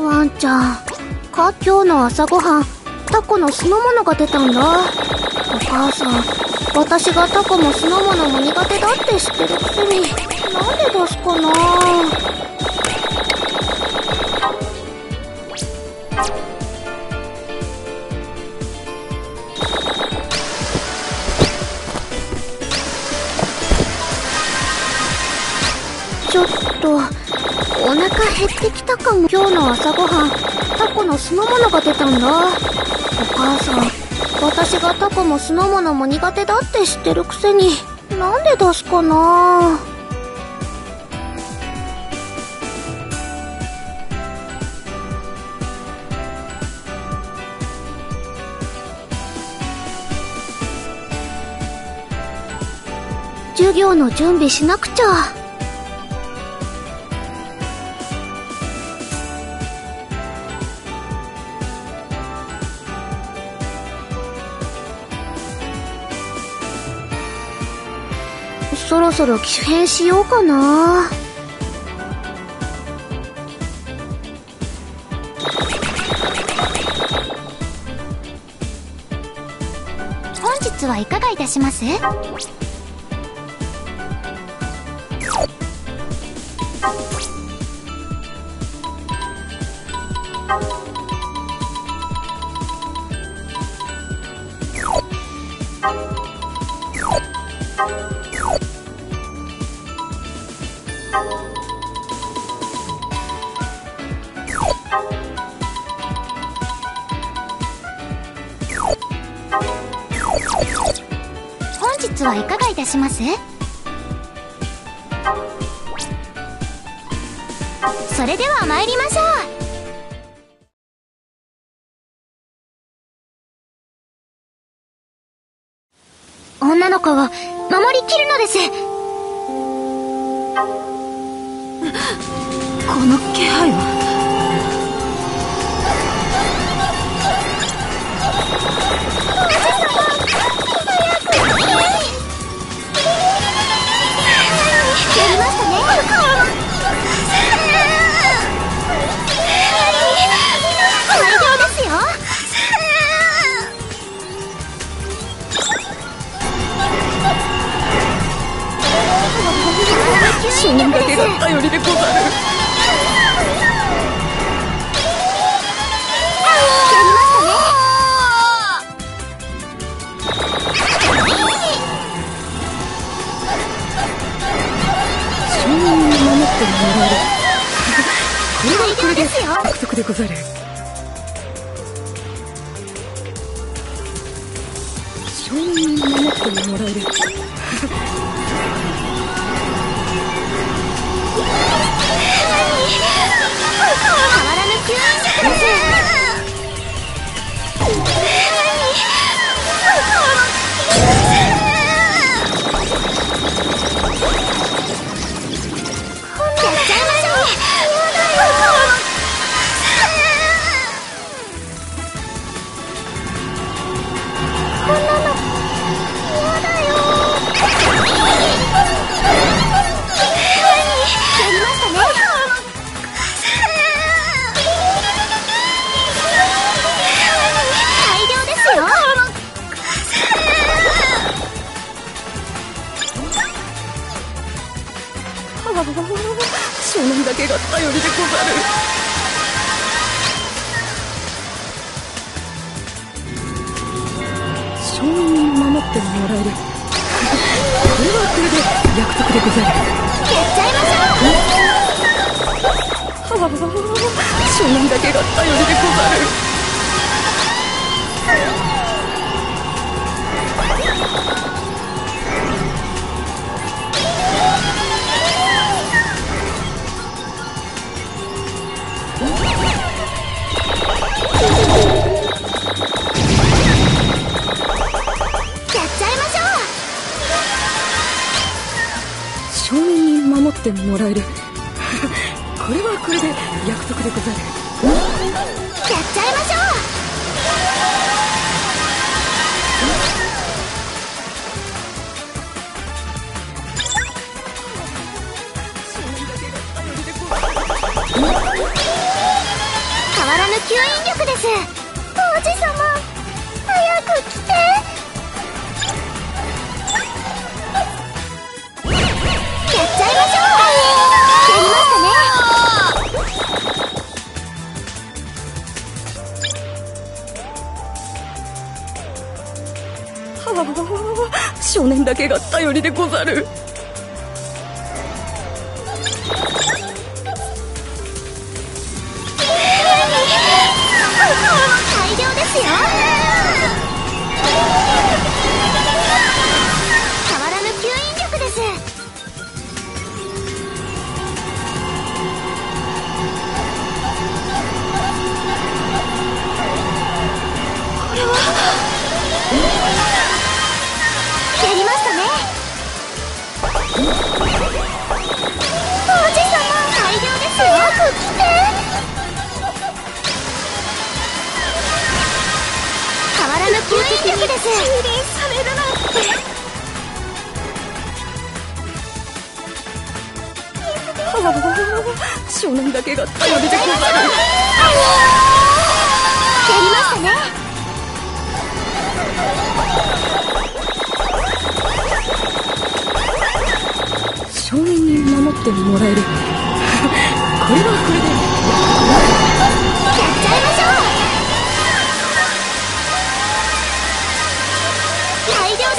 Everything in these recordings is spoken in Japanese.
ワンちゃん、今日の朝ごはん、タコの酢の物が出たんだ。お母さん、私がタコも酢の物も苦手だって知ってるくせに、なんで出すかな。ちょっとお腹減ってきたかも。今日の朝ごはん、タコの酢の物が出たんだ。お母さん、私がタコも酢の物も苦手だって知ってるくせに、なんで出すかな。授業の準備しなくちゃ。そろそろ機種変しようかな。 本日はいかがいたします？本日はいかがいたします？それでは参りましょう。女の子を守りきるのです。 この気配は。少年だけが頼りでござる。少年に守ってもらえる。これはこれで約束でござる。少年に守ってもらえる。少年だけが頼りでござる。少年に守ってもらえる。これはこれで約束でござる。 やっちゃいましょう。 少年だけが頼りでござる。少年に守ってもらえる。これはこれで約束でござる。 やっちゃいましょう。 わらぬ吸引力です。王子様、早く来て。やっちゃいましょう。やりましたね。 はあ、少年だけが頼りでござる。 大量ですよ。変わらぬ吸引力です。これはやりましたね。王子様、大量ですよ。早く来て。変わらぬ吸引力です。蹂躙されるなんて。 はあ、少年だけが頼りでござる。 やりましたね。 少年に守ってもらえる。これはこれで。 やっちゃいましょう。大量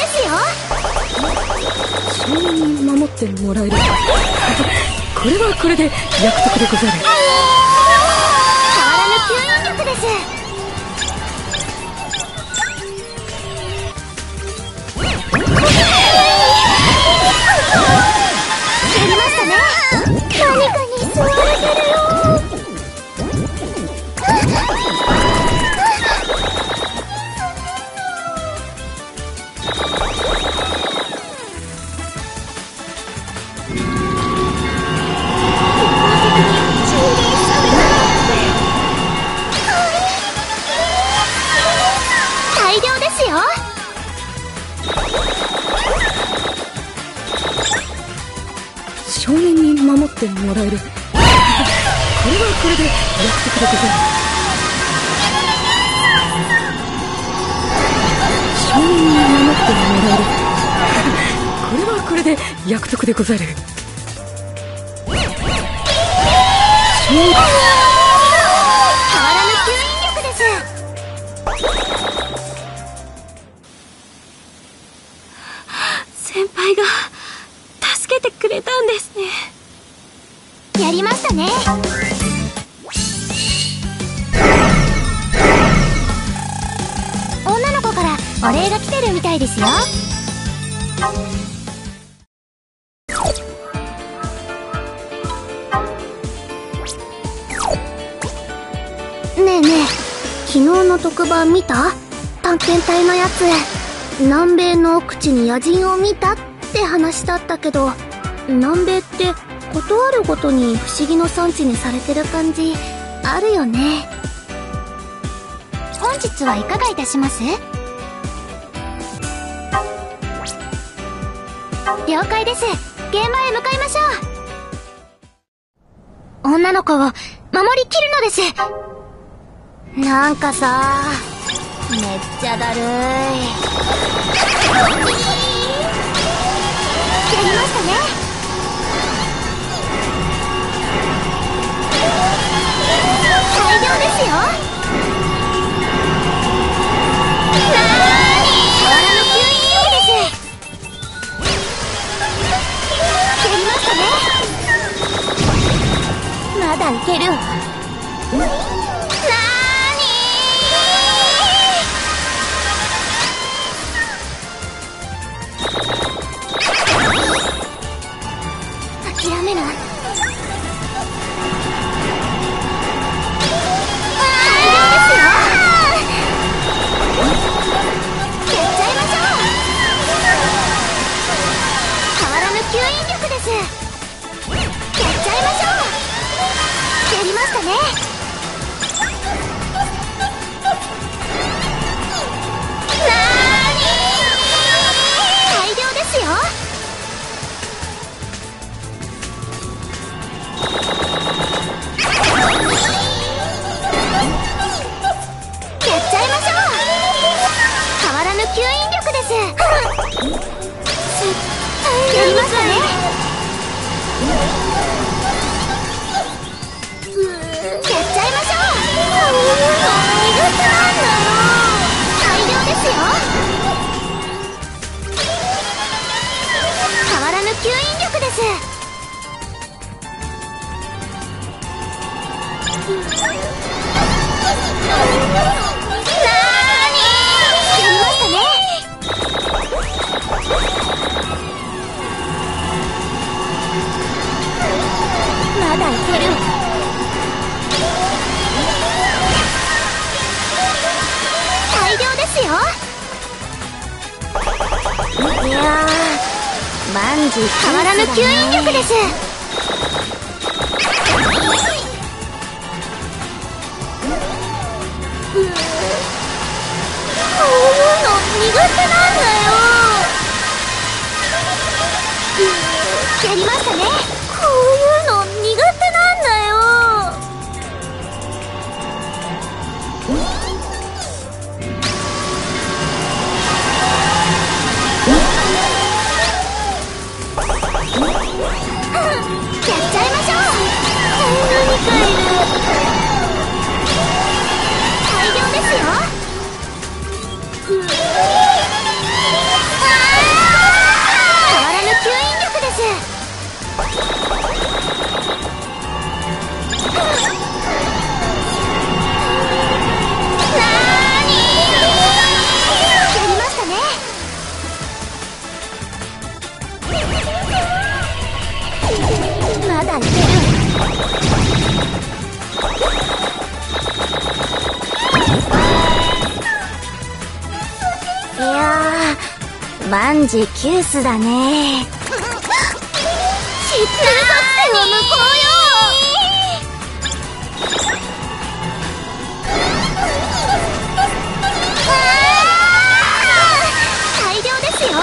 ですよ。 少年に守ってもらえる。これはこれで約束でござる。 変わらぬ吸引力です。やりましたね。何かに吸われてるよ。大量ですよ。 少年に守ってもらえる。これはこれで約束でござる。少年に守ってもらえる。これはこれで約束でござる。少年、 変わらぬ吸引力です。 先輩が助けてくれたんですね。 やりましたね。女の子からお礼が来てるみたいですよ。ねえねえ、昨日の特番見た？探検隊のやつ。南米の奥地に野人を見たって話だったけど、南米ってことあるごとに不思議の産地にされてる感じあるよね。本日はいかがいたします？了解です。現場へ向かいましょう。女の子を守りきるのです。なんかさ、めっちゃだるい。やりましたね。大量ですよ。変わらぬ吸引力です。やりましたね。まだいける。諦めない。吸引力です。やっちゃいましょう。やりましたね。なーにー、大量ですよ。ややりましたね。やっちゃいましょう。苦手なんだよ。大量ですよ。変わらぬ吸引力です。まだいける。大量ですよ。いやー、万事変わらぬ吸引力です。こういうの苦手なんだよ。やりましたね。こういうの苦手なんだよ。やっちゃいましょう。何かいる。大量ですよ。変わらぬ吸引力です。まだいける。いやー、万事休すだね。知ってる作戦は無効よ。大量ですよ。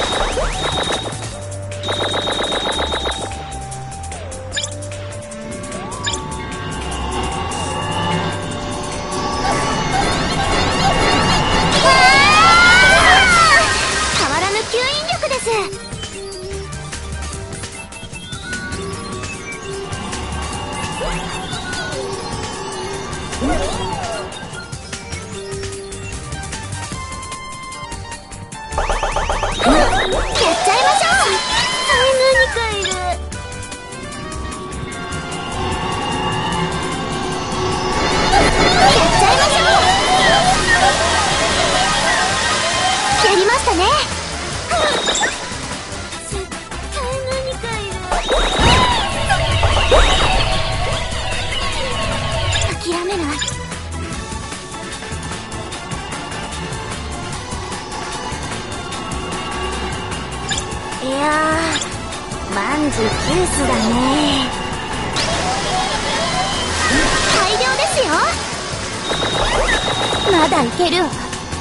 万事休すだね。大量ですよ。まだいける。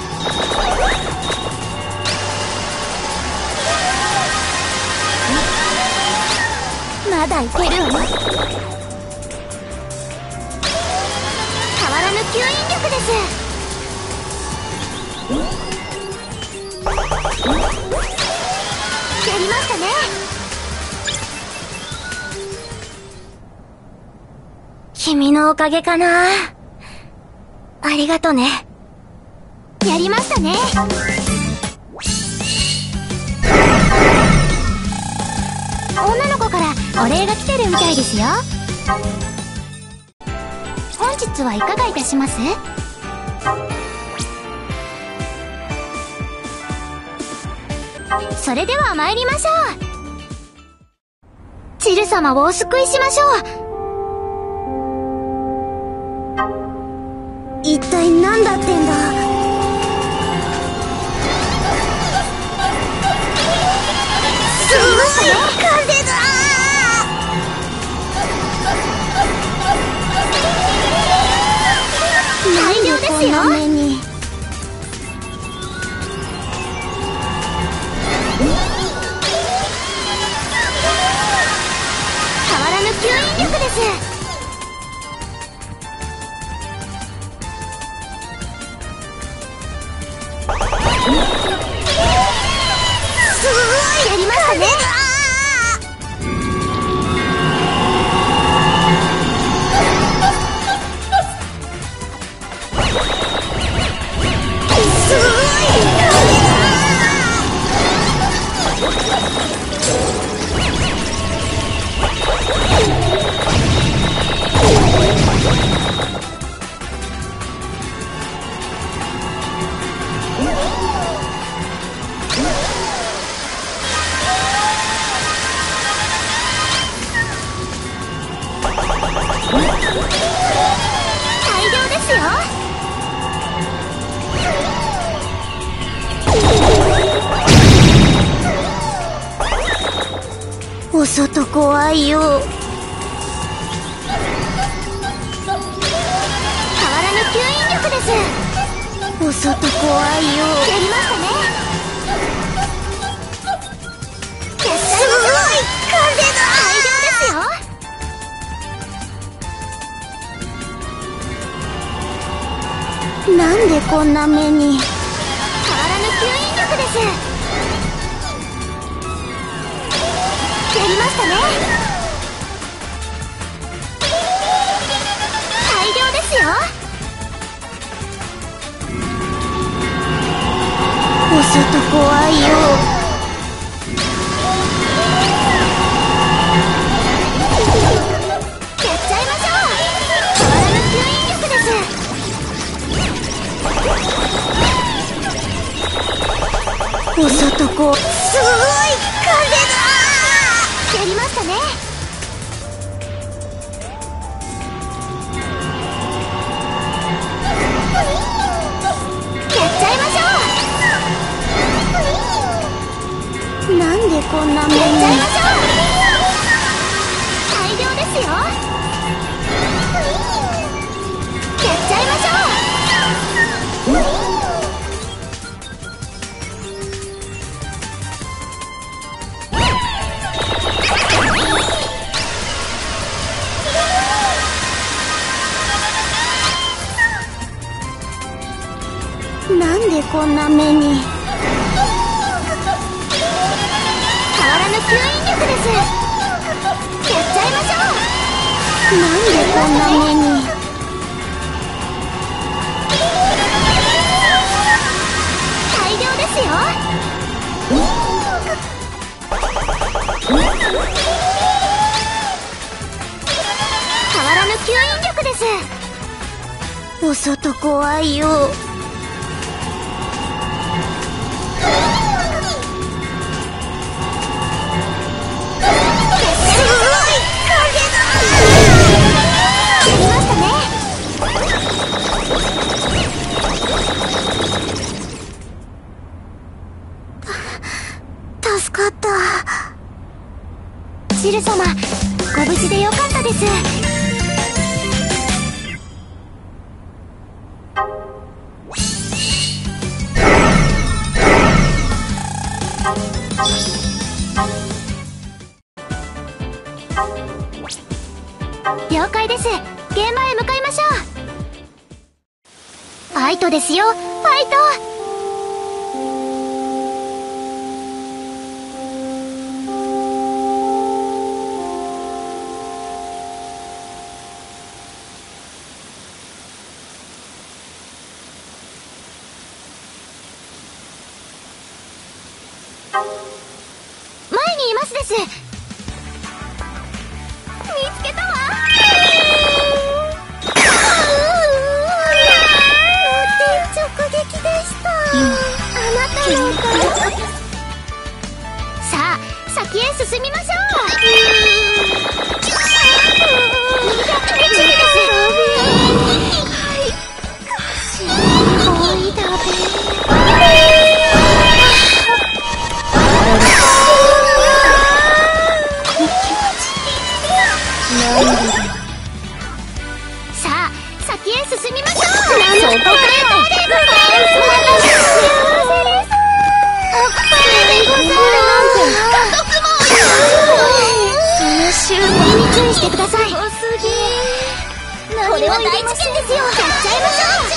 まだいける。変わらぬ吸引力です。やりましたね。君のおかげかな。ありがとね。やりましたね。女の子からお礼が来てるみたいですよ。本日はいかがいたします？それでは参りましょう。チル様をお救いしましょう。一体何だってんだ。すごい風だ。大量ですよ。変わらぬ吸引力です。 大量ですよ。お外怖いよ。変わらぬ吸引力です。お外怖いよ。やりましたね。すごい風が大量ですよ。なんでこんな目に。変わらぬ吸引力です。やりましたね。大量ですよ。お外怖いよ。やっちゃいましょう。変わらぬ吸引力です。お外すごい風が。やりましたね。やっちゃいましょう。なんでこんな目に。やっちゃいましょう。大量ですよ。やっちゃいましょう。なんでこんな目に。変わらぬ吸引力です。やっちゃいましょう。なんでこんな目に。大量ですよ。変わらぬ吸引力です。お外怖いよ。助かった。ジル様、ご無事でよかったです。了解です。現場へ向かいましょう。ファイトですよ、ファイト。前にいますです。見つけたわ。直撃でした。あなたのおかげ。さあ、先へ進みましょう。すごいだべ。さあ、先へ進みましょう。そこから注意してください。これは大事件ですよ。やっちゃいましょう。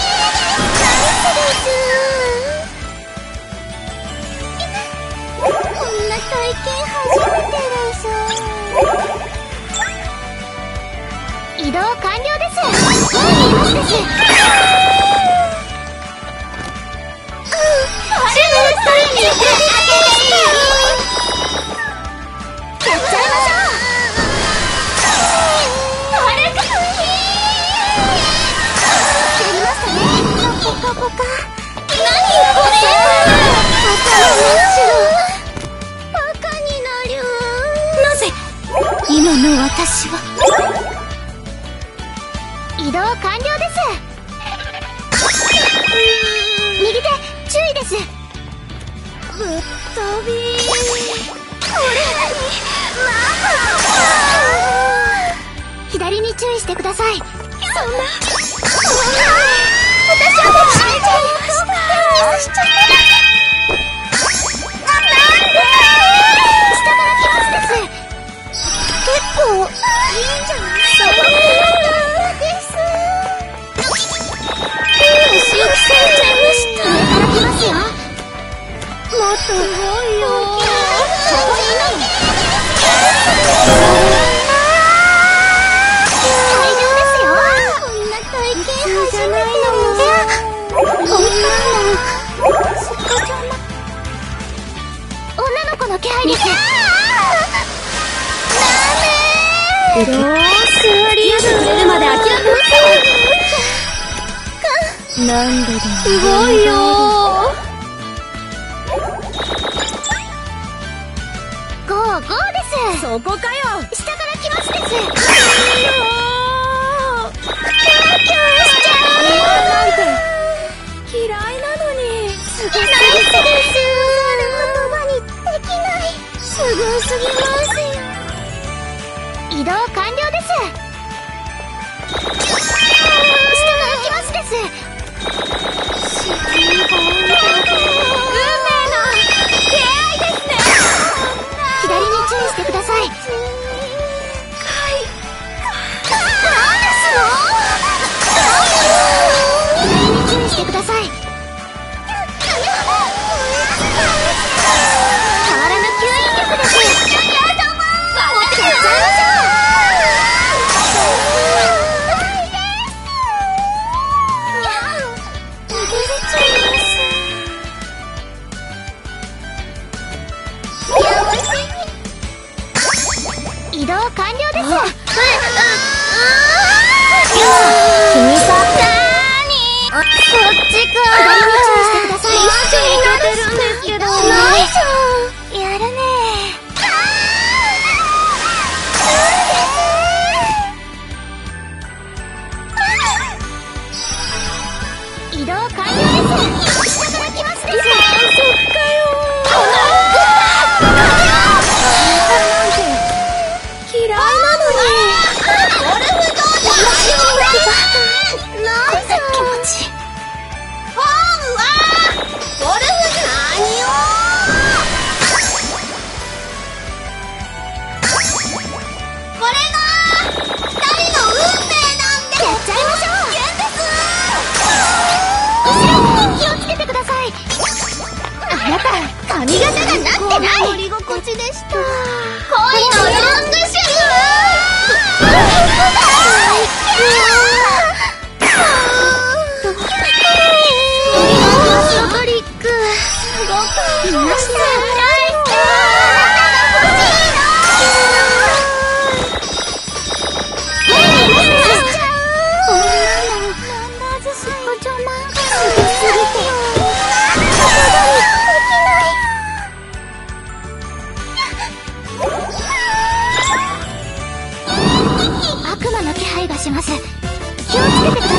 こんな体験初めてでしょ。移動完了です。前にいますです。やっちゃいましょう。やりましたね。ポカポカ。何これ。バカになる。なぜ今の私は。 移動完了です。右手注意です。ぶっ飛び左に注意してください。そんな私はミスしちゃった。下から来ますです。結構いいんじゃないです。足をつかれちゃいました。上から来ますよ。もっとすごいよ。そこにいないの。大丈夫ですよ。こんな体験初めてよ。女の子の気配です。よーし、座りやすくれるまで諦めません。何度でもすごいよー。ゴーゴーです。そこかよ。下から来ますです。キャーキャーしちゃう。なんて嫌いなのに。すごすぎです。言葉にできない。すごすぎますよ。移動完了です。下から来ますです。運命の出会いですね。左に注意してください。何ですの？左に注意してください。変わらぬ吸引力です。移動完了です。君さ、そっちか。左に注意してください。一緒になれるんですけど。ナイス。やるね。移動完了です。下から来ますです。そっかよ。嫌いなのに。ゴルフ場でなんだ気持ち。ホームはゴルフ何を。これが2人の運命なんで。やっちゃいましょう。後ろに気をつけてください。あなた髪型がなってない。乗り心地でした。恋のロングシュートリックすごくいました。悪魔の気配がします。気をつけてください。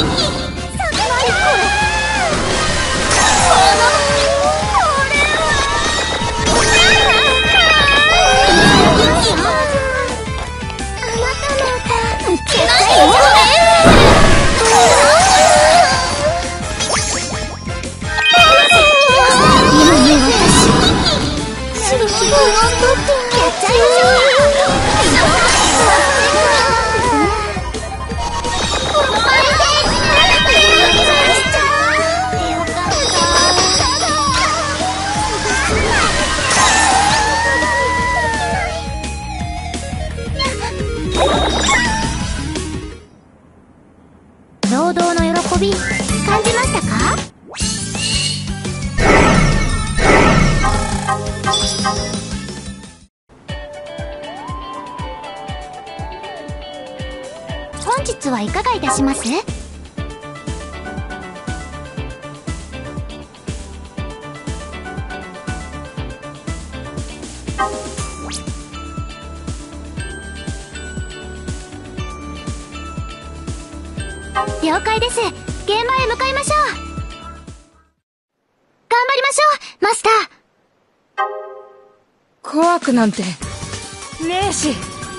労働の喜び感じましたか？本日はいかがいたします？ 了解です。現場へ向かいましょう。頑張りましょう、マスター。 怖くなんてねえし。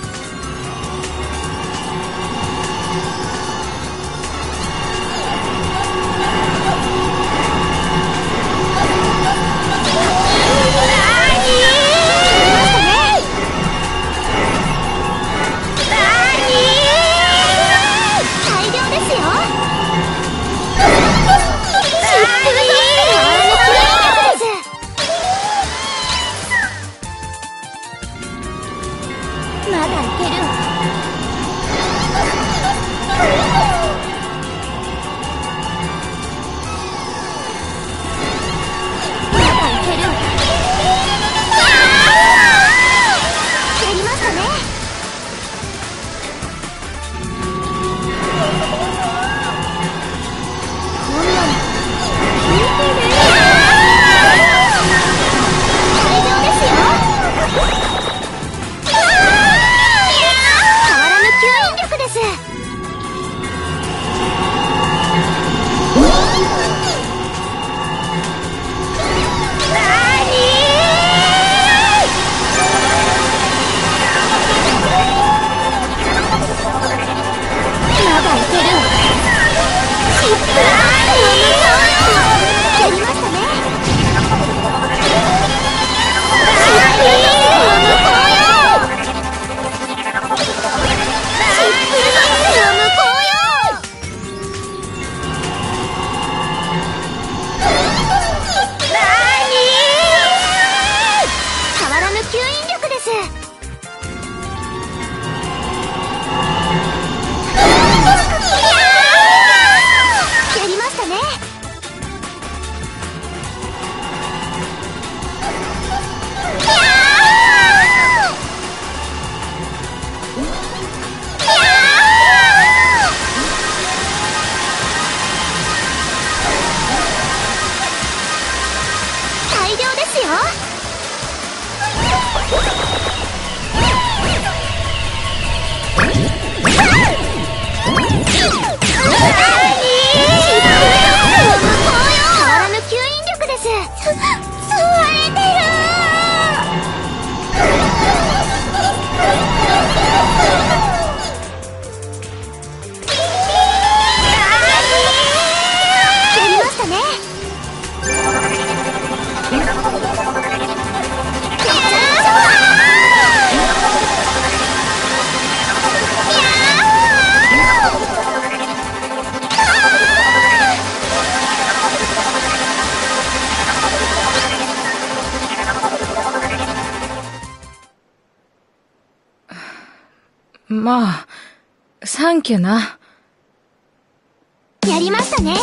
まあ、サンキューな。 やりましたね。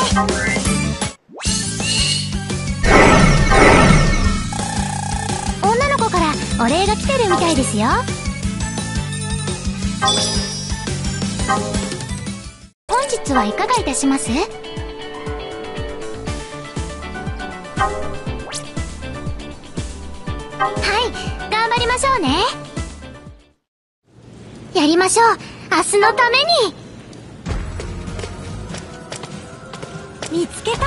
女の子からお礼が来てるみたいですよ。本日はいかがいたします？はい、頑張りましょうね。やりましょう、明日のために。見つけた。ね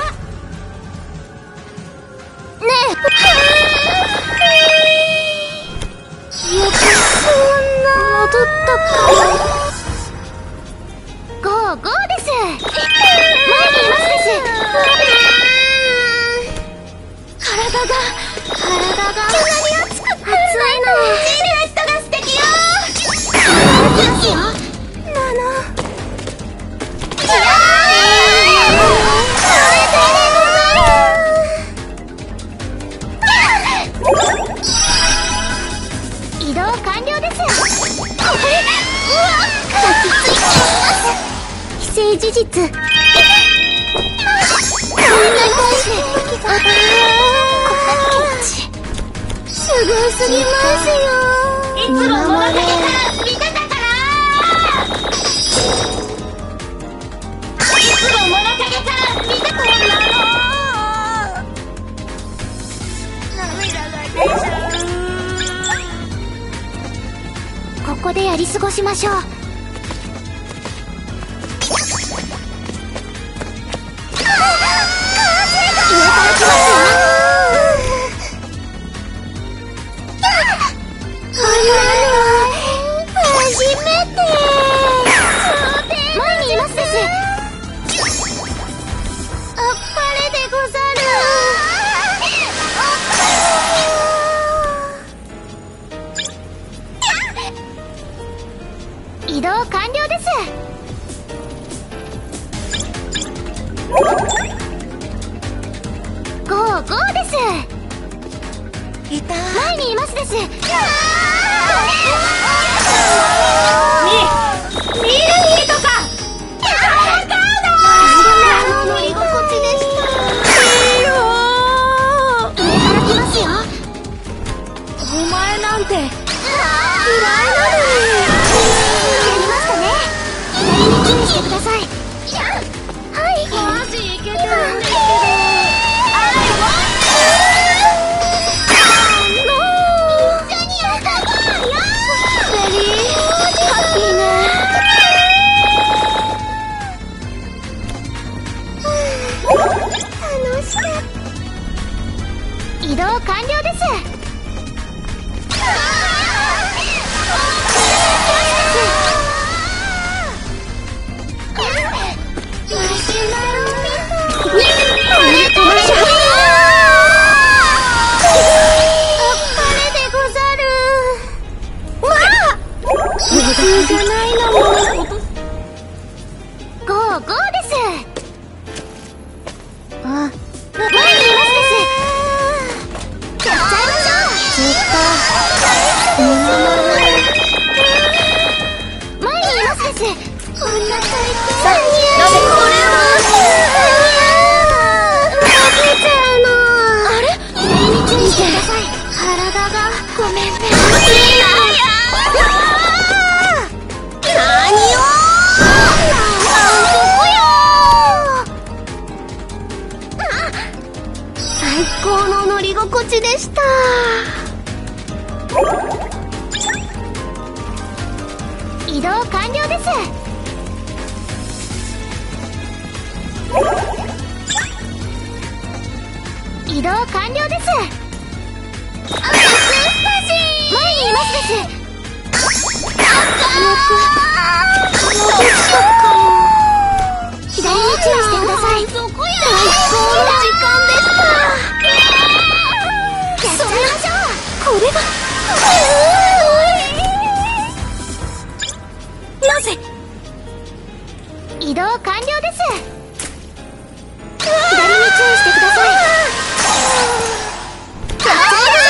え、よくそんな戻ったか。ゴーゴーです。前にいますです。体が急に熱くなる。熱いの。シルエットが素敵よ。ですよ、ナノ。移動完了です。既成事実。すごすぎますよ。いつも物陰から見てたから。いつも物陰から見てたんだろう。涙が出ちゃう。ここでやり過ごしましょう。 移動完了です。ゴーゴーです。 いた前にいますです。 ミルヒーとか乗り心地でした。 いいよ上から来ますよ。 お前なんて嫌いなのに。 やりましたね。左に注意してください。はい。 マジいけてるんですけど。 移動完了です。 じゃないのもゴーゴーです。あ、前にいますです。やっちゃいましょう。前にいますです。こんな最高。 なぜこれあれ？左に注意してください。体がごめんね。最高の乗り心地でした。移動完了です。移動完了です。前にいますです。左に注意してください。最高の時間でした。やっちゃいましょう。これがなぜ？移動完了です。左に注意してください。やっちゃいましょう。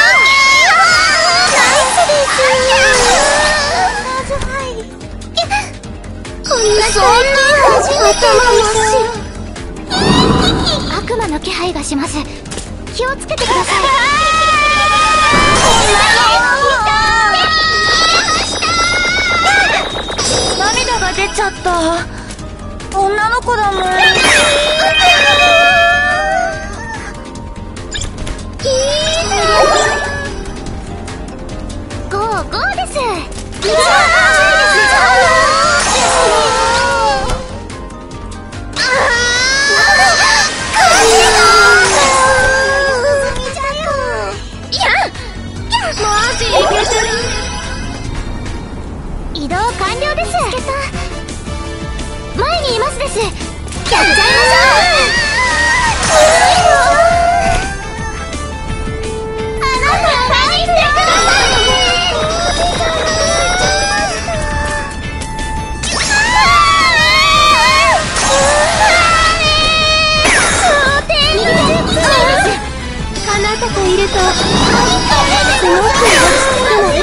こんな最近初めて悪魔の気配がします。気をつけてください。 涙が出ちゃった。女の子だもん。 ゴーゴーです。移動完了です。前にいますです。やっちゃいましょう。あなた何してください。あなたといるとすごく落ち着くの。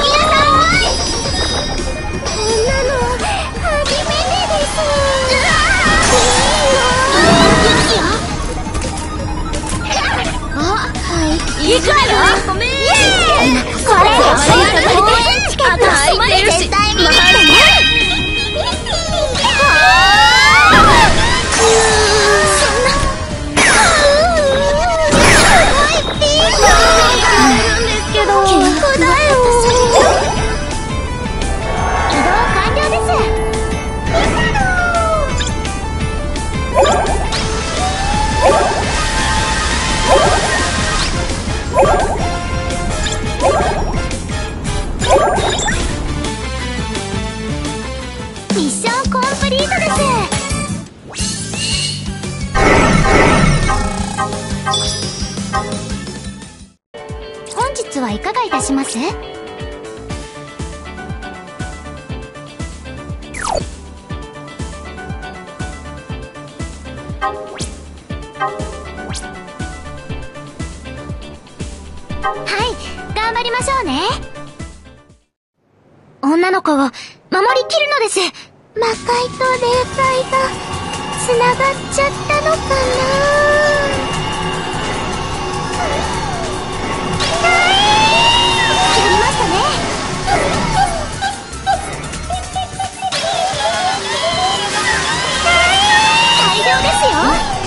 こんなの初めてです。 いくわよ。ごめん。 これ公演チケット空いてるし絶対見に来てね。ミッションコンプリートです。本日はいかがいたします？ ょうね。女の子を守りきるのです。 魔界と霊界が繋がっちゃったのかな。 やりましたね。大量ですよ。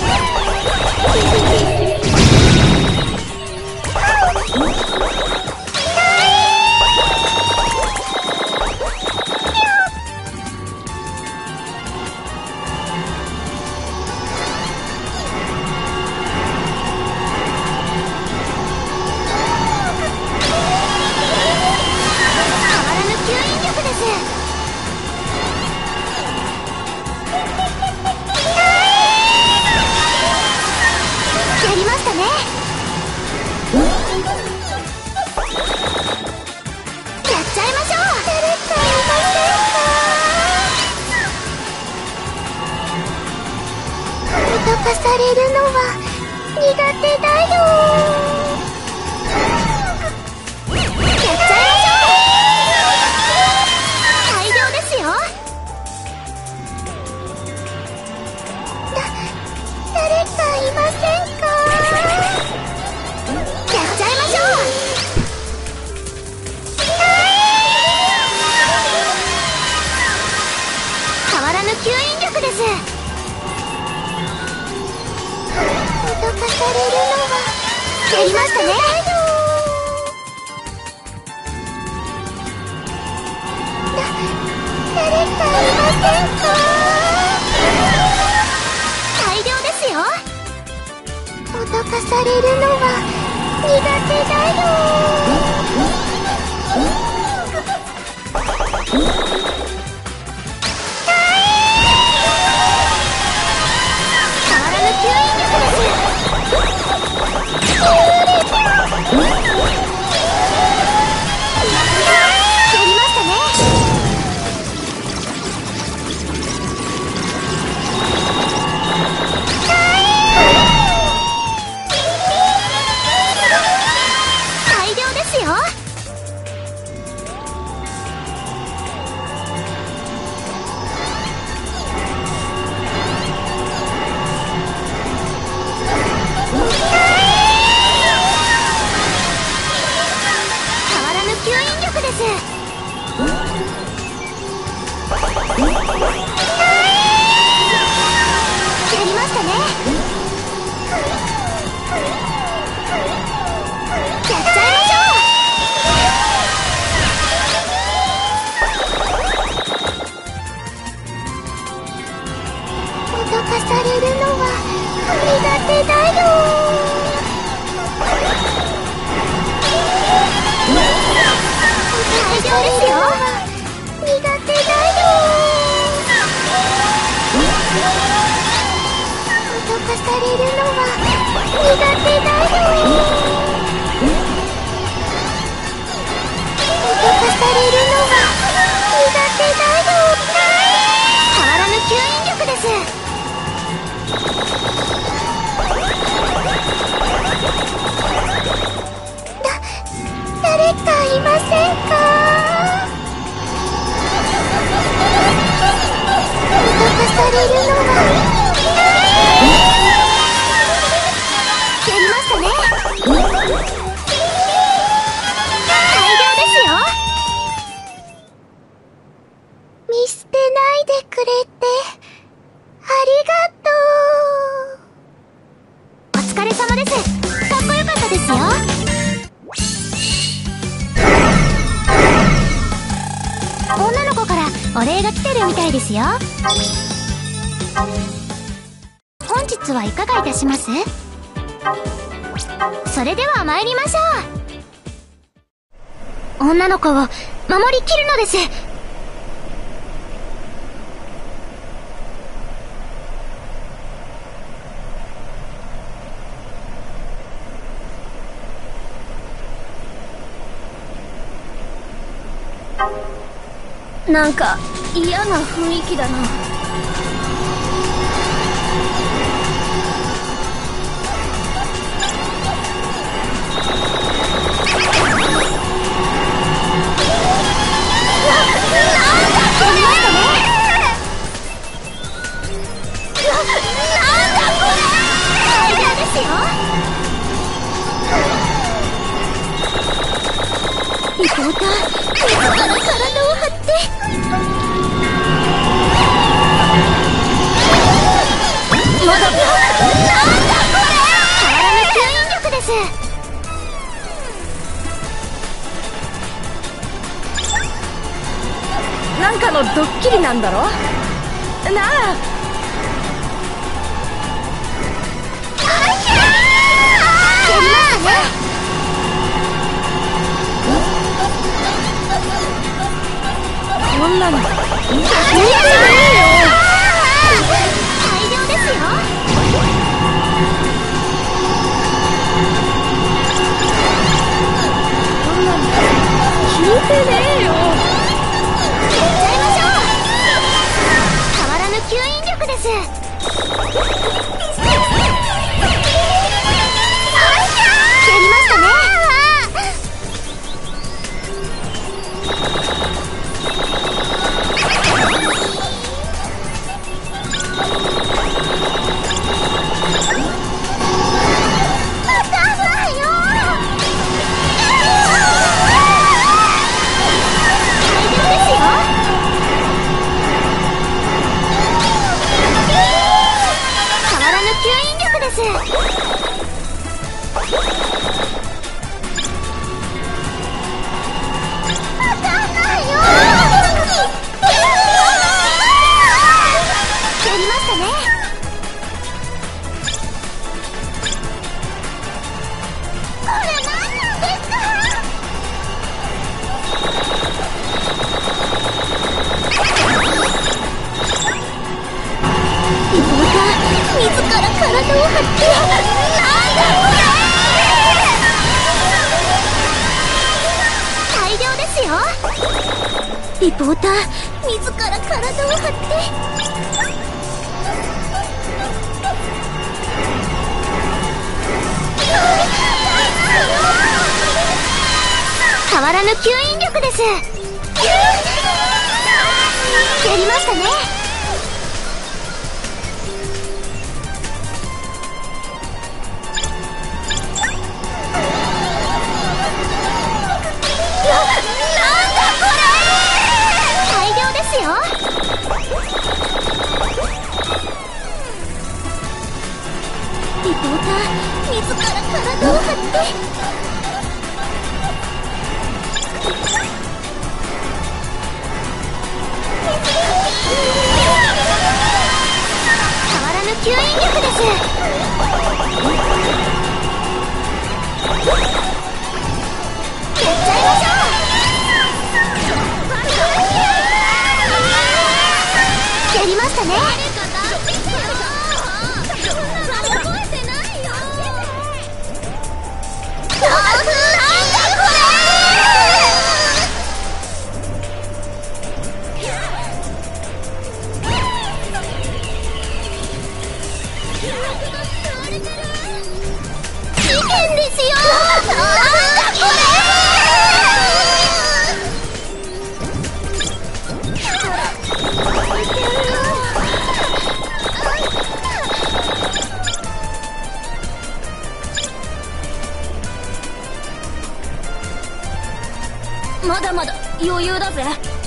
脅かされるのは苦手だよ。 やっちゃいましょう。大量ですよ。 誰かいませんか。 やっちゃいましょう。変わらぬ吸引力です。 脅かされるのはやりましたね。 誰かいませんか。 大量ですよ。 脅かされるのは苦手だよ。 変わらぬ吸引力です。やりましたね。大量ですよ。変わらぬ吸引力です。やりましたね。やっちゃいましょう。 脅かされるのは苦手だよ。 大量ですよ。 苦手だよ。脅かされるのは苦手だよ。脅かされるのは苦手だよ。 変わらぬ吸引力です。 誰かいませんか。脅かされるのはやりましたね。大量ですよ。 見捨てないでくれてありがとう。 お疲れ様です。かっこよかったですよ。女の子からお礼が来てるみたいですよ。本日はいかがいたします？それでは参りましょう。女の子を守りきるのです。 なんか嫌な雰囲気だな。 なんかのドッキリなんだろなあ。こんなの見てねえよ。 大量ですよ。 こんなの聞いてねえよ。 やっちゃいましょう。変わらぬ吸引力です。やりましたね。リポーター、自ら体を張って変わらぬ吸引力です。やりましたね。リポーター、自ら体を張って変わらぬ吸引力です。やっちゃいましょう。やりましたね。まだまだ余裕だぜ。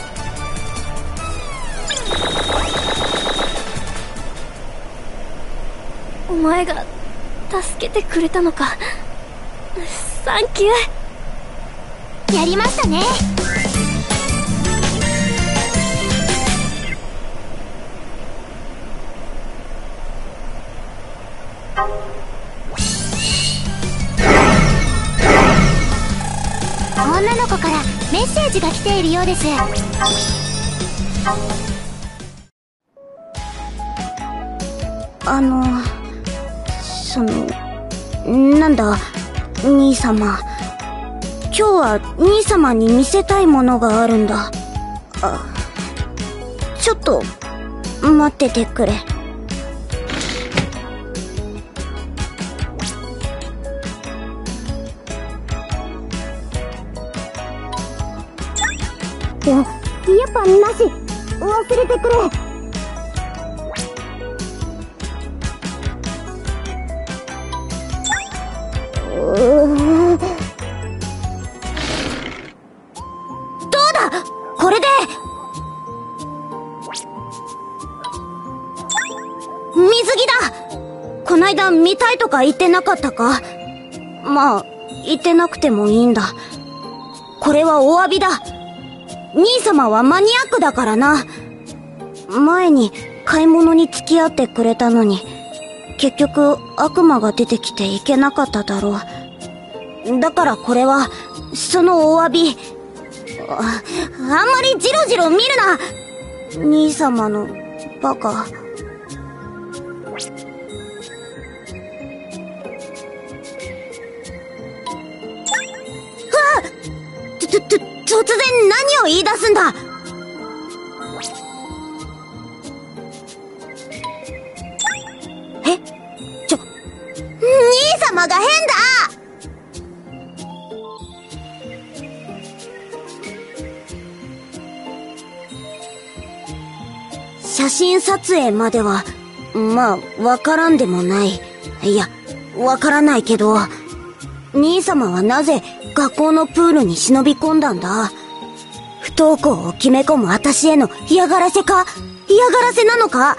お前が助けてくれたのか。サンキュー。やりましたね。女の子からメッセージが来ているようです。 なんだ、兄様。今日は兄様に見せたいものがあるんだ。ちょっと、待っててくれ。やっぱなし。忘れてくれ。どうだ、これで。水着だ。こないだ見たいとか言ってなかったか？まあ、言ってなくてもいいんだ。これはお詫びだ。 兄様はマニアックだからな。前に買い物に付き合ってくれたのに、結局悪魔が出てきていけなかっただろう。だからこれは、そのお詫び。あんまりジロジロ見るな！兄様のバカ。突然何を言い出すんだ！え？兄様が変だ！写真撮影までは、まあ、わからんでもない。いや、わからないけど、兄様はなぜ学校のプールに忍び込んだんだ？不登校を決め込む私への嫌がらせか？嫌がらせなのか？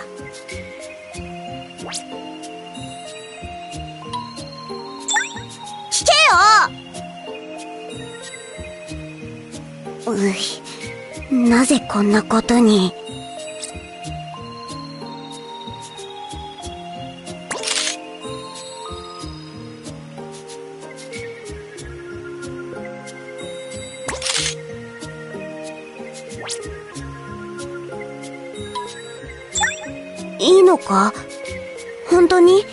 聞けよ！なぜこんなことに。いいのか？本当に？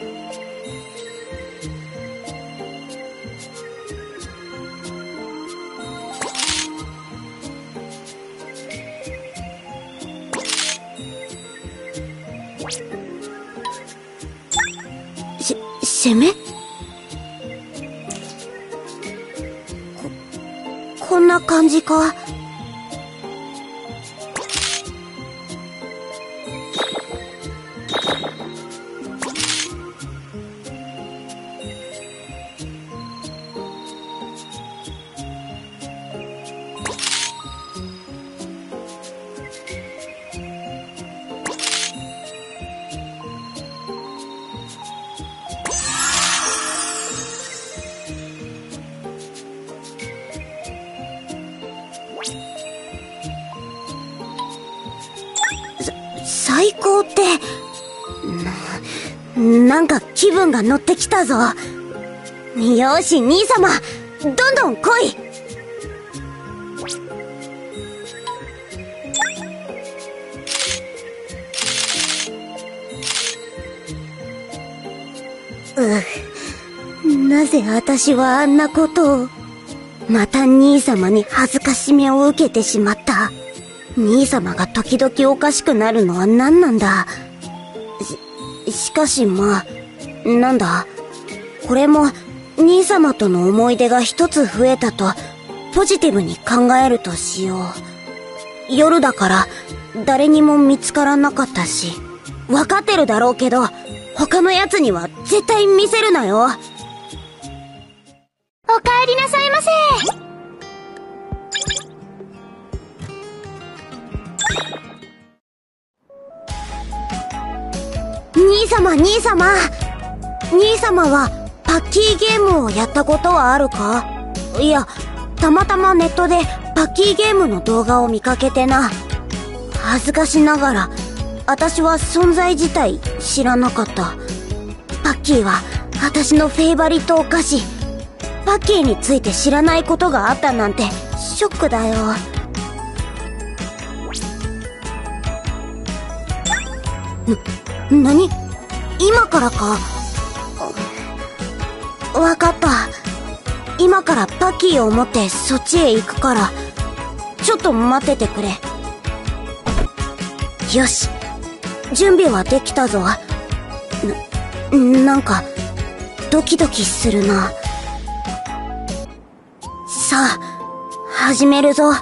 攻め？こんな感じか？最高って、なんか気分が乗ってきたぞ。よし、兄様、どんどん来い。なぜ私はあんなことを。また兄様に恥ずかしめを受けてしまった。兄様が時々おかしくなるのは何なんだ。しかしまあ、なんだ。これも兄様との思い出が一つ増えたとポジティブに考えるとしよう。夜だから誰にも見つからなかったし、わかってるだろうけど、他の奴には絶対見せるなよ。 おかえりなさいませ。 兄様はパッキーゲームをやったことはあるか？いや、たまたまネットでパッキーゲームの動画を見かけてな。恥ずかしながら私は存在自体知らなかった。パッキーは私のフェイバリットお菓子。パッキーについて知らないことがあったなんてショックだよ。何？今からか？わかった。今からパッキーを持ってそっちへ行くから、ちょっと待っててくれ。よし。準備はできたぞ。なんか、ドキドキするな。さあ、始めるぞ。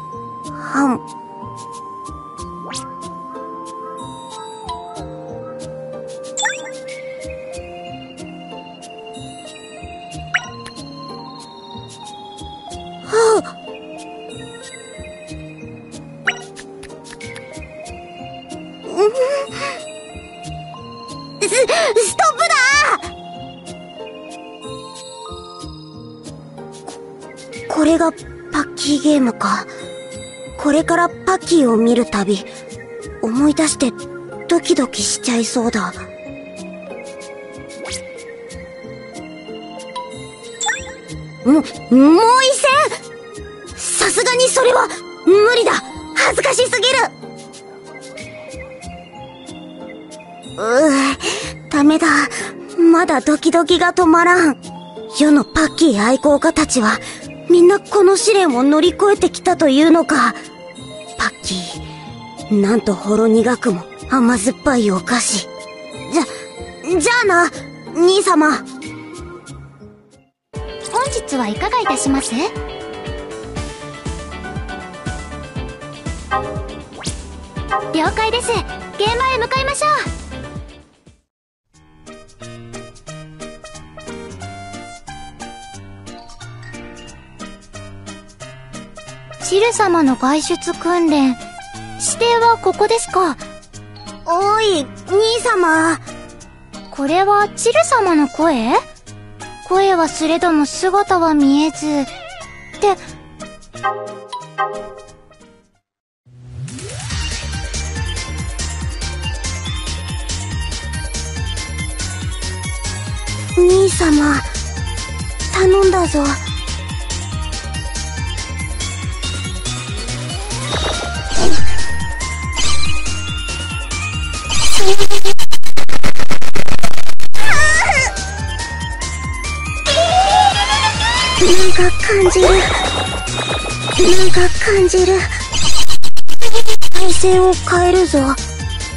ストップだ！これがパッキーゲームか。 これからパッキーを見るたび、思い出してドキドキしちゃいそうだ。もう一戦？さすがにそれは無理だ。恥ずかしすぎる。ダメだ。まだドキドキが止まらん。世のパッキー愛好家たちはみんなこの試練を乗り越えてきたというのか。パッキー、なんとほろ苦くも甘酸っぱいお菓子。じゃあな、兄様。 本日はいかがいたします？了解です。現場へ向かいましょう。チル様の外出訓練、指定はここですか？ おい、兄様。 これはチル様の声？声はすれども姿は見えず。って、 兄様、頼んだぞ。なんか感じる。なんか感じる。体勢を変えるぞ。なんか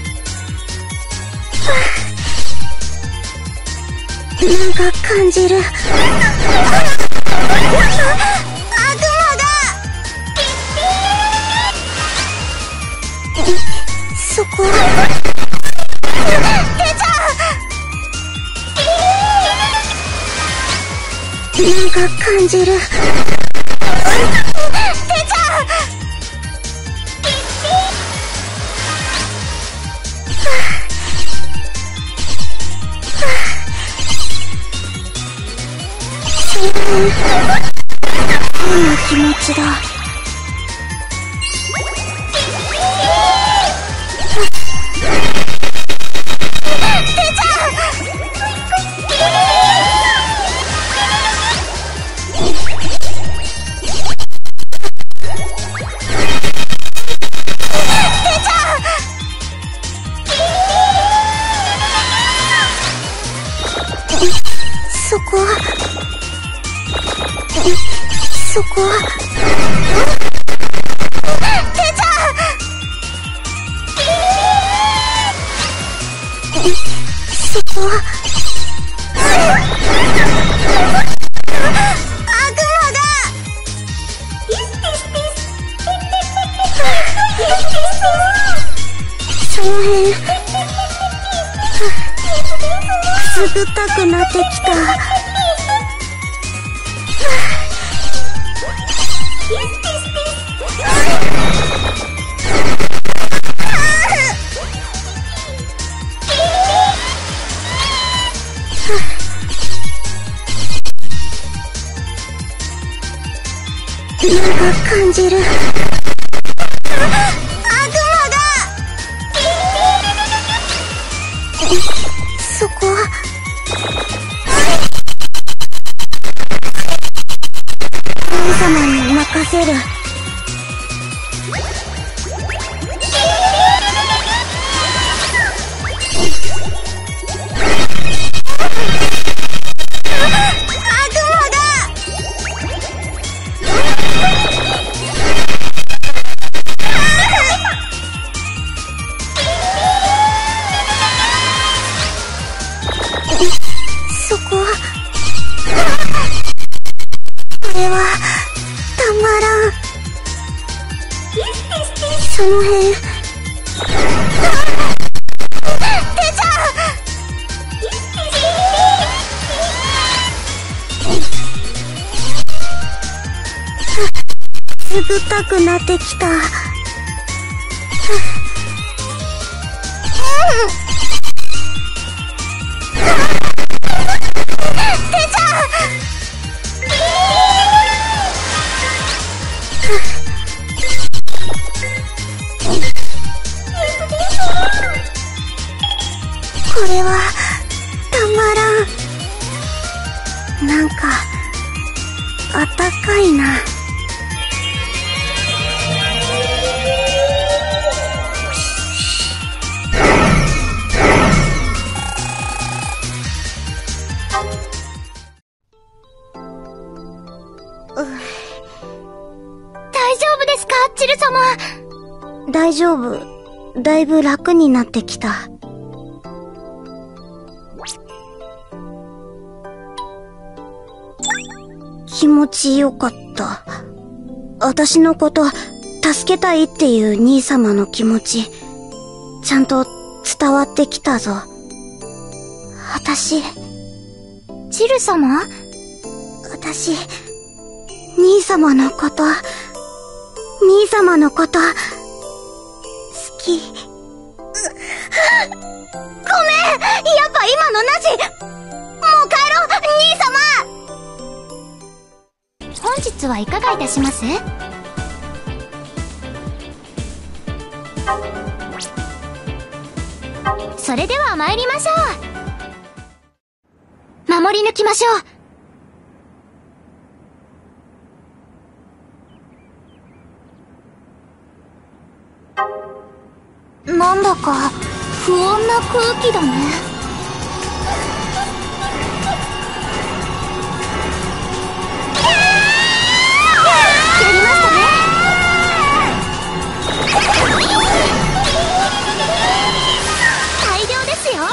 感じる。悪魔が。そこ。なんか感じる。てちゃ変な気持ちだ。そこはてちゃそこは悪魔が。その辺くすぐったくなってきた。なんか感じる。悪魔が。そこは神様に任せる。そこはこれはたまらん。その辺てちゃくすぐったくなってきた。 れはたまらん。なんかあったかいな。大丈夫ですか、チル様。大丈夫。だいぶ楽になってきた。気持ちよかった。私のこと助けたいっていう兄様の気持ち、ちゃんと伝わってきたぞ。チル様？私、兄様のこと、好き。ごめん！やっぱ今のなし！もう帰ろう、兄様！本日はいかがいたします？それでは参りましょう。守り抜きましょう。なんだか不穏な空気だね。やりましたね。大量ですよ。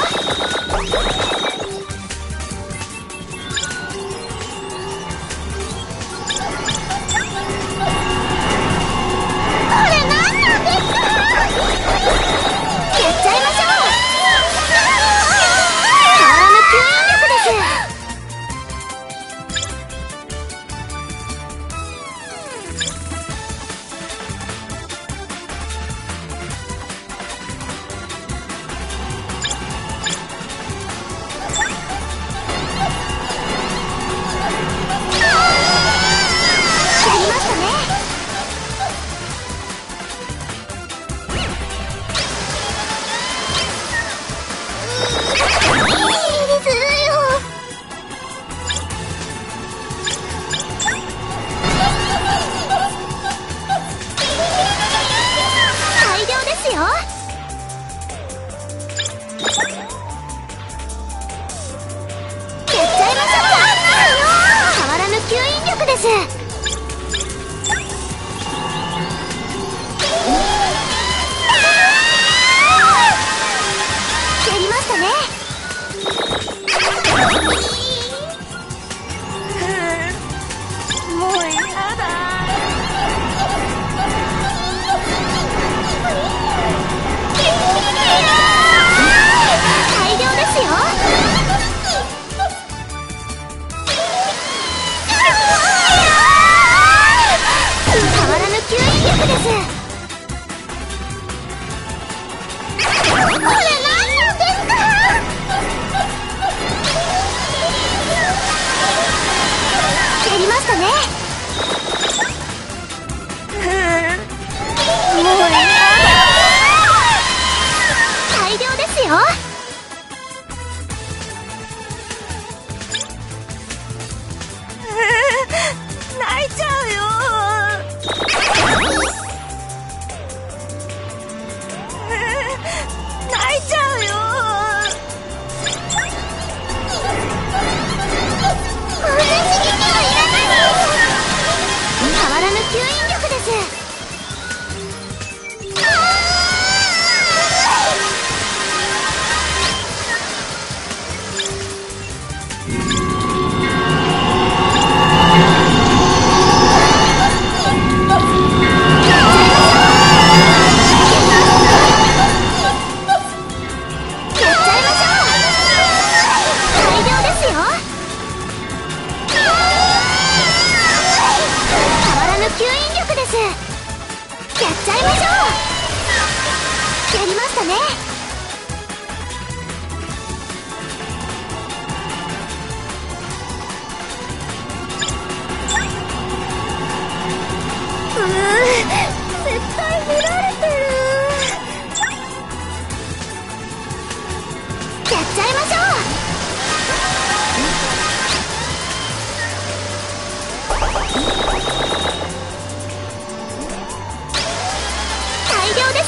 やっちゃいましょう。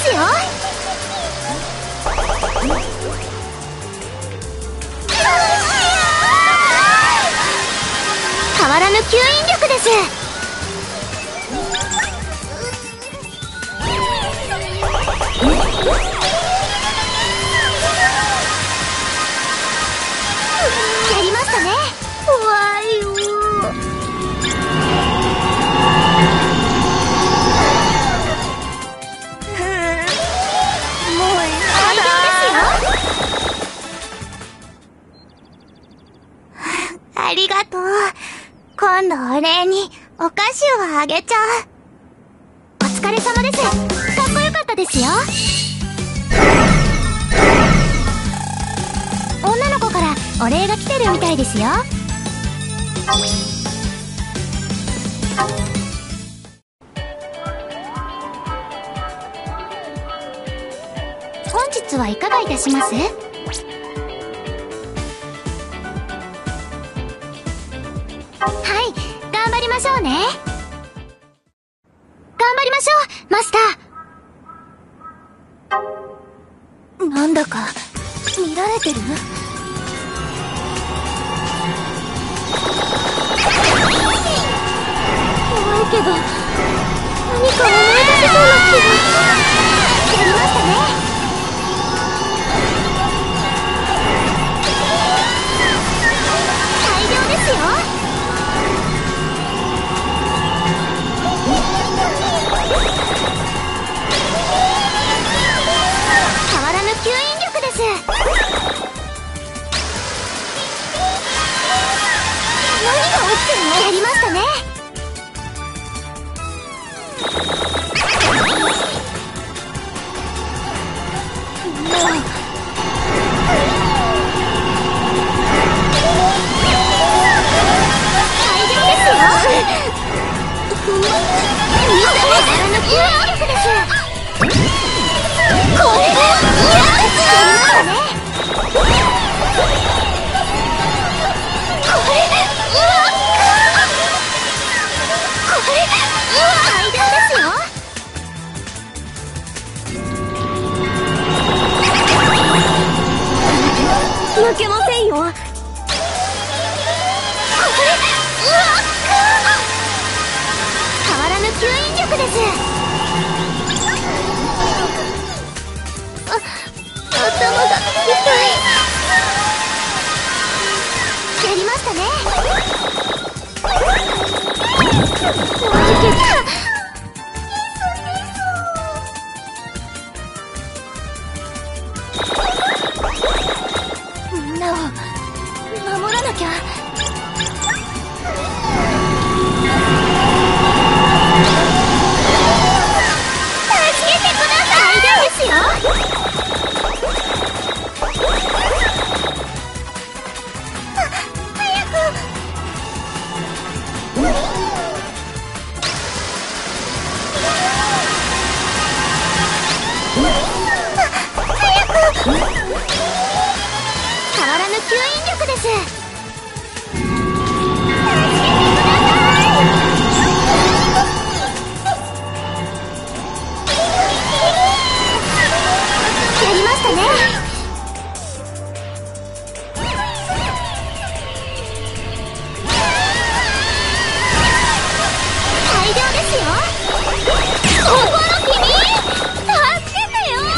よ。変わらぬ吸引力です。やりましたね。 怖いよ。 ありがとう。今度お礼にお菓子をあげちゃう。お疲れ様です。かっこよかったですよ。女の子からお礼が来てるみたいですよ。本日はいかがいたします？はい、頑張りましょうね。頑張りましょう、マスター。なんだか、見られてる？怖いけど、何か思い出せそうな気が。やりましたね。大量ですよ。変わらぬ吸引力です。何が起きてるの？やりましたね。大量ですよ。変わらぬ吸引力です。これが負けませんよ。変わらぬ吸引力です。頭が痛い。やりましたね。怖いけど。みんなを守らなきゃ。助けてください。大丈夫ですよ。早く。変わらぬ吸引力です。やりましたね。大量ですよ。心君、助けてよ。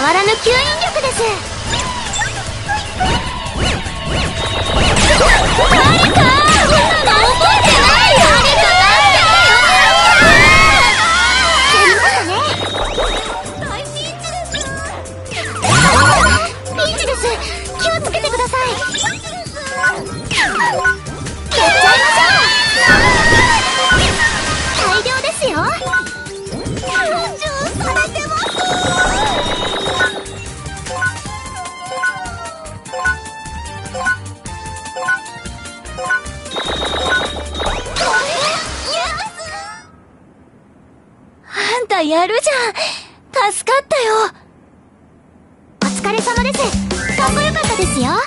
わらぬ吸引力です。誰かやるじゃん。助かったよ。お疲れ様です。かっこよかったですよ。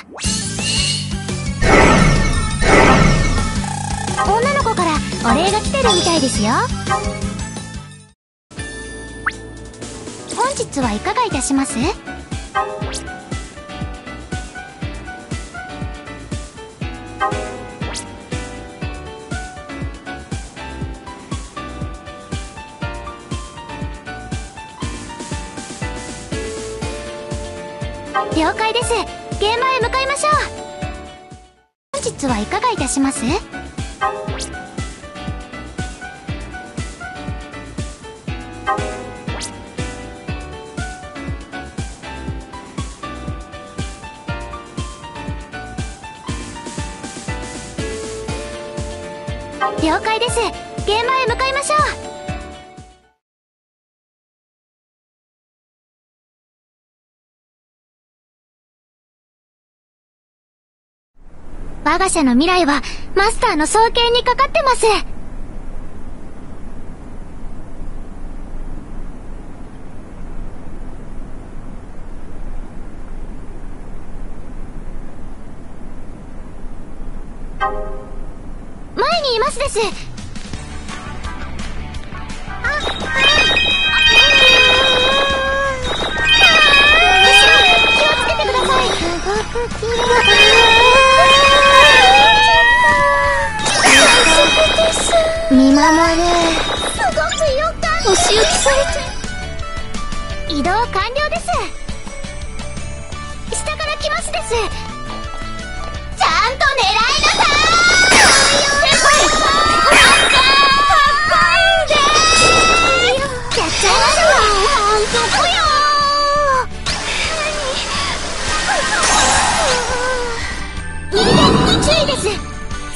女の子からお礼が来てるみたいですよ。本日はいかがいたします？了解です。現場へ向かいましょう。本日はいかがいたします？了解です。現場へ向かいましょう。我が社の未来はマスターの双肩にかかってます。前にいますです。気をつけてください。すごく綺麗。見守れ。すごくよかった。お仕置きされて。移動完了です。下から来ますです。ちゃんと狙いなさい。先輩、かっこいいでー。やっちゃいましょう。そこよー。逃げてに注意です。そんな。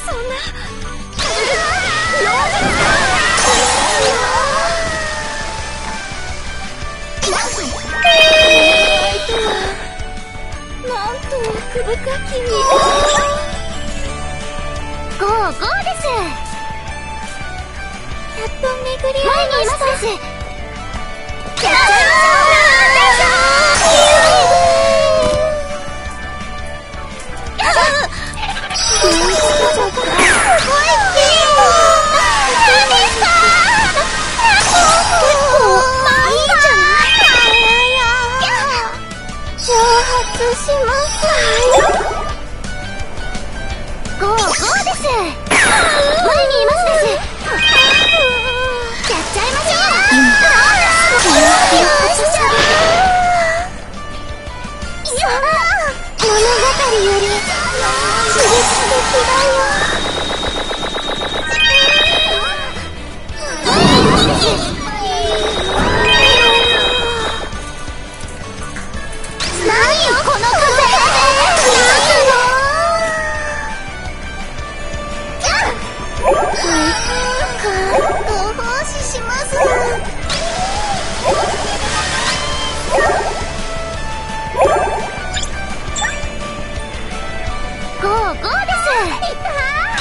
なんと奥深き道。ゴーゴーです。やっと巡り合いました。前にいますです。やします。ゴーゴーです。前にいますです。やっちゃいましょう。物語より刺激的だよ。何よこの風。ご奉仕します。ゴーゴーです。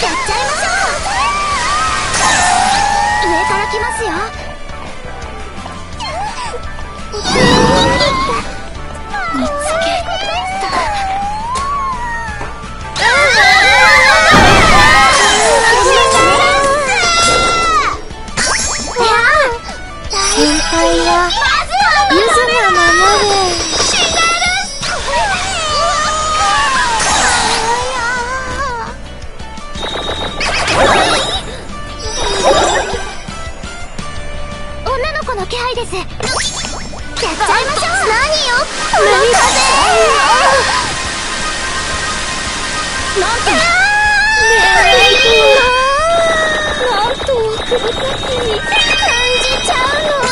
首かき感じちゃうの。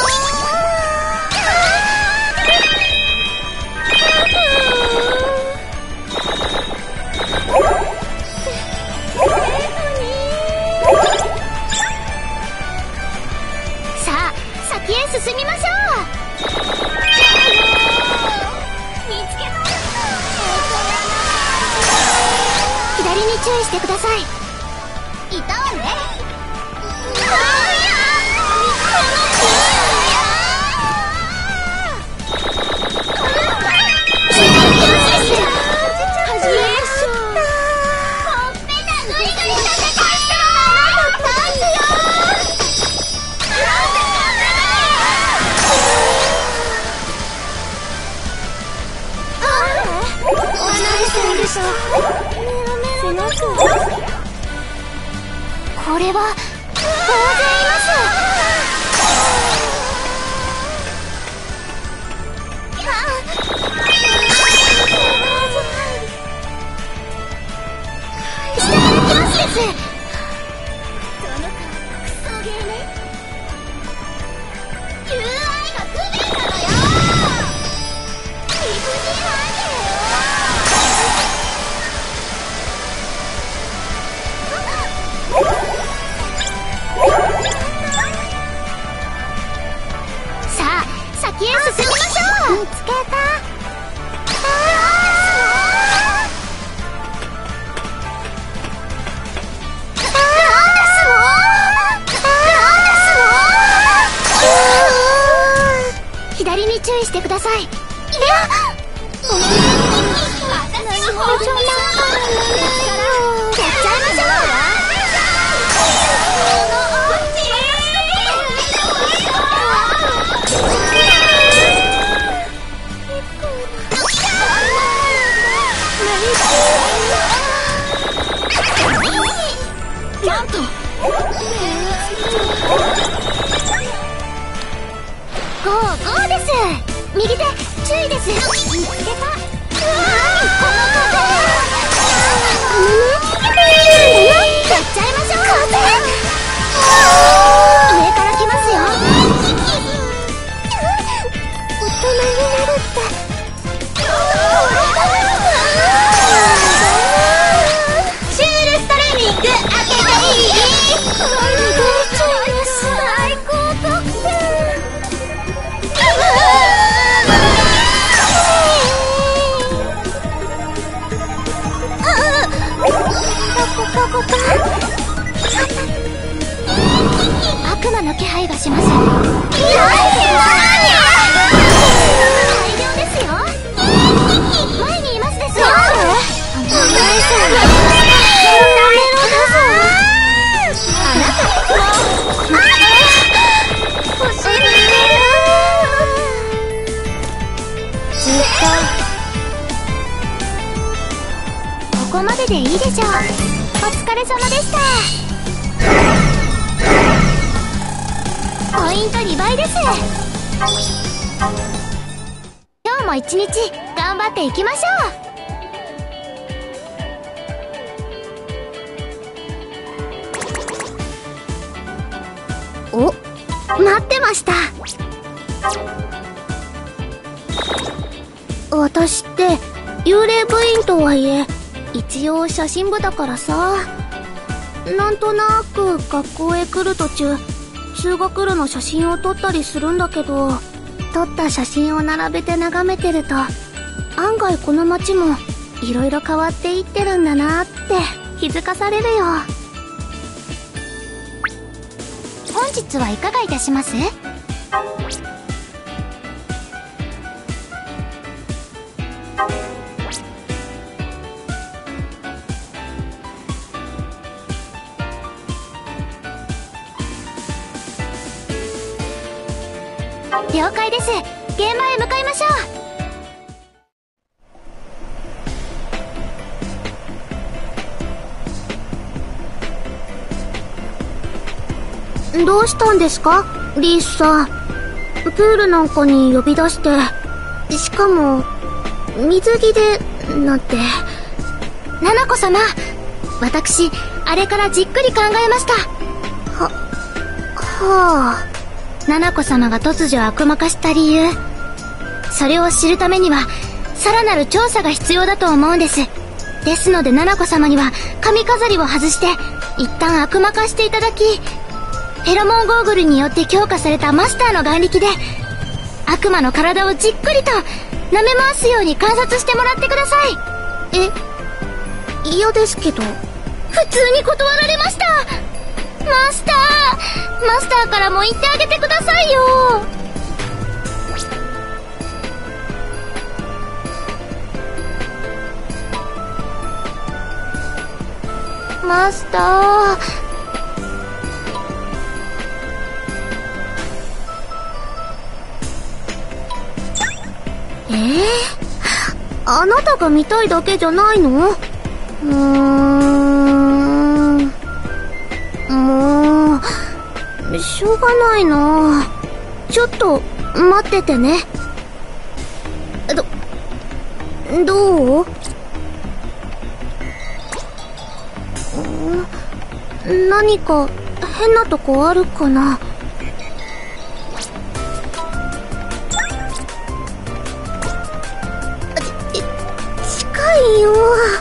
さあ先へ進みましょう。見つけた。左に注意してください。いたわね。これは大勢います。下から来ますです。その顔クソゲーね。求愛が不便なのよ。理不尽犯さあ先へ進みましょう。見つけた。左に注意してください。いやごめんなさい。私も包丁なんかやっちゃいましょう。なんとゴーゴーです。右手注意です。見つけた。この風。やっちゃいましょう。上から来ますよ。大人になるって。シュールストレーニング開けていい？最高得点。悪魔の気配がします。大量ですよ。前にいますですよ。ここまででいいでしょう。お疲れ様でした。ポイント2倍です。今日も一日頑張っていきましょう。お、待ってました。私って幽霊部員とはいえ一応写真部だからさ。なんとなく学校へ来る途中通学路の写真を撮ったりするんだけど、撮った写真を並べて眺めてると案外この街もいろいろ変わっていってるんだなって気づかされるよ。本日はいかがいたします？了解です。現場へ向かいましょう。どうしたんですかリースさん。プールなんかに呼び出して、しかも水着でなんて。ナナコ様、私あれからじっくり考えました。 はあ。 七子様が突如悪魔化した理由、それを知るためにはさらなる調査が必要だと思うんです。ですので七子様には髪飾りを外して一旦悪魔化していただき、フェロモンゴーグルによって強化されたマスターの眼力で悪魔の体をじっくりと舐め回すように観察してもらってください。嫌ですけど。 普通に断られました。マスターからも言ってあげてくださいよ。 マスター。あなたが見たいだけじゃないの？もう、しょうがないな。ちょっと、待っててね。どう？何か変なとこあるかな？近いよ。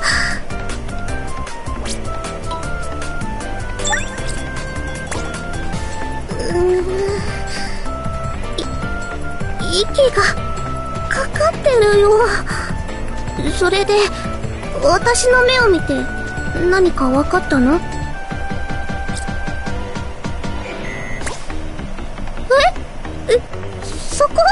息がかかってるよ。それで私の目を見て何か分かったの？そこ？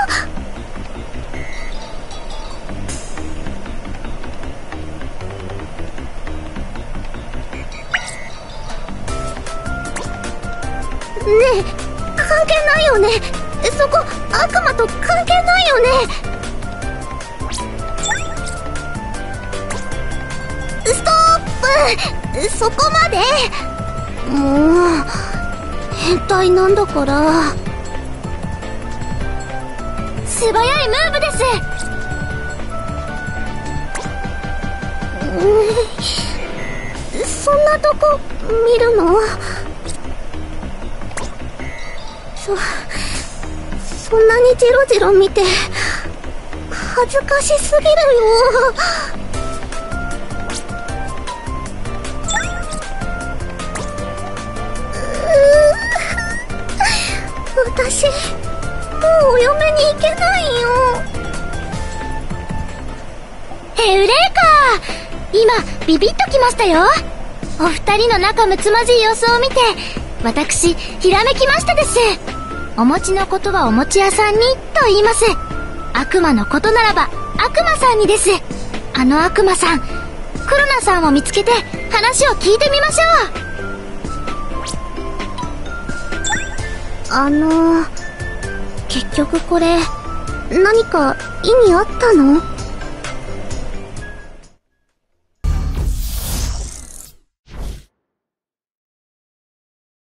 ねえ、関係ないよね。そこ悪魔と関係ないよね。ストップ。そこまで。もう変態なんだから。 素早いムーブです。 そんなとこ見るの？そんなにジロジロ見て恥ずかしすぎるよ。私もうお嫁に行けないよ。 エウレカ、今ビビッときましたよ。お二人の仲睦まじい様子を見て私ひらめきましたです。お餅のことはお餅屋さんにと言います。悪魔のことならば悪魔さんにです。あの悪魔さん、クロナさんを見つけて話を聞いてみましょう。結局これ何か意味あったの？